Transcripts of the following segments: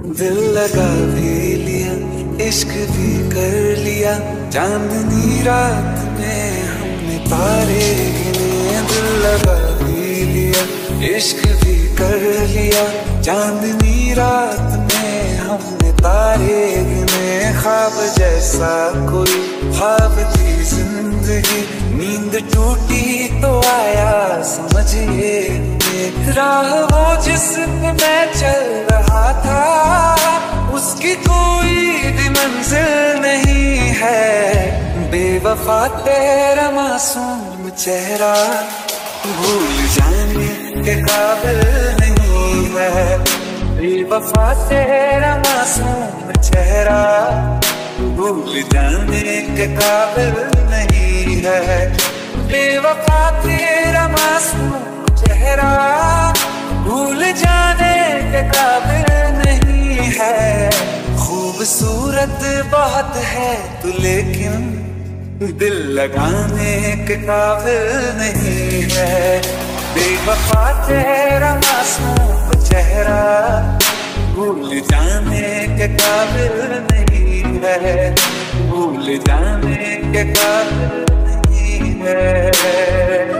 दिल लगा भी लिया, इश्क भी कर लिया, चांदनी रात में हमने तारे गिने। दिल लगा भी लिया, इश्क भी कर लिया, चांदनी रात में हमने तारे गिने। ख्वाब जैसा कोई ख्वाब थी जिंदगी, नींद टूटी तो आया समझिए। राह वो जिस पे मैं चल रहा था, उसकी कोई भी मंजिल नहीं है। बेवफा तेरा मासूम चेहरा भूल जाने के काबिल नहीं है। बेवफा तेरा मासूम चेहरा भूल जाने के काबिल नहीं है। बेवफा तेरा मासूम चेहरा भूल जाने के काबिल नहीं है। खूबसूरत बहुत है तू लेकिन दिल लगाने के काबिल नहीं है। बेवफा तेरा मासूम चेहरा भूल जाने के काबिल नहीं है। भूल जाने के काबिल नहीं है।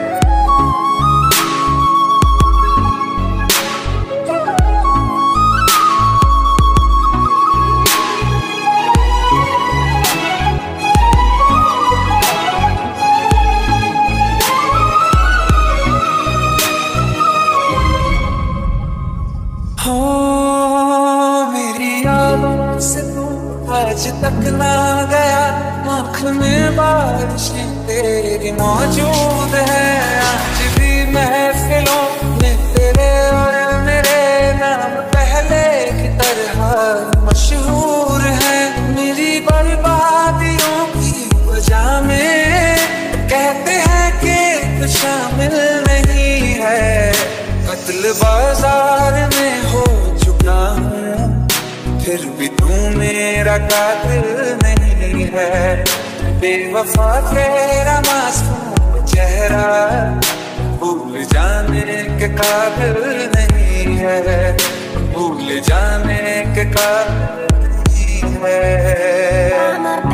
मेरी यादों से तू आज तक ना गया, आँख में बारिशें तेरी मौजूद है। आज भी महफिलों में तेरे और मेरे नाम पहले की तरह मशहूर है। मेरी बर्बादियों की वजह में कहते हैं कि तू शामिल नहीं है। कत्ल बाजार में हो चुका हूँ, फिर भी तू मेरा कातिल नहीं है। बेवफा तेरा मासूम चेहरा भूल जाने के काबिल नहीं है। भूल जाने के काबिल नहीं है।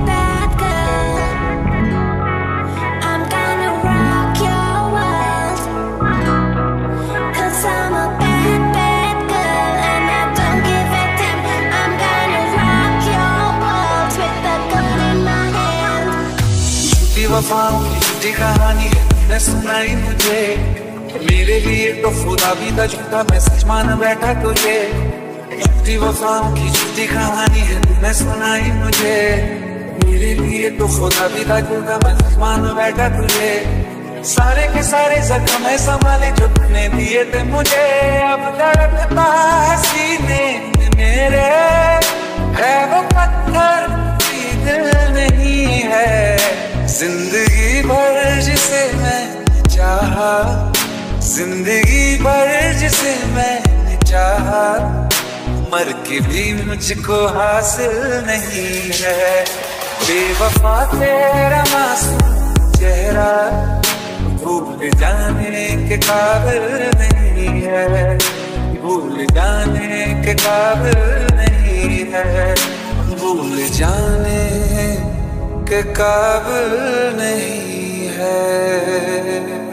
वफाओं की झूठी कहानी है तूने सुनाई मुझे। मेरे लिए तो खुदा भी था झूठा, मैं सच मान बैठा तुझे। झूठी वफाओं की झूठी कहानी है तूने सुनाई मुझे। मेरे लिए तो खुदा भी था झूठा, मैं सच मान बैठा तुझे। सारे के सारे जख्म मैं संभाले जो तूने दिए थे मुझे। अब धड़कता है सीने में मेरे, है वो पत्थर भी दिल नहीं है। जिंदगी भर जिसे मैं चाहा, जिंदगी भर जिसे मैंने चाहा, मर के भी मुझको हासिल नहीं है। बेवफा तेरा मासूम चेहरा भूल जाने के काबिल नहीं है। भूल जाने के काबिल नहीं है। भूल जाने के काबिल नहीं है।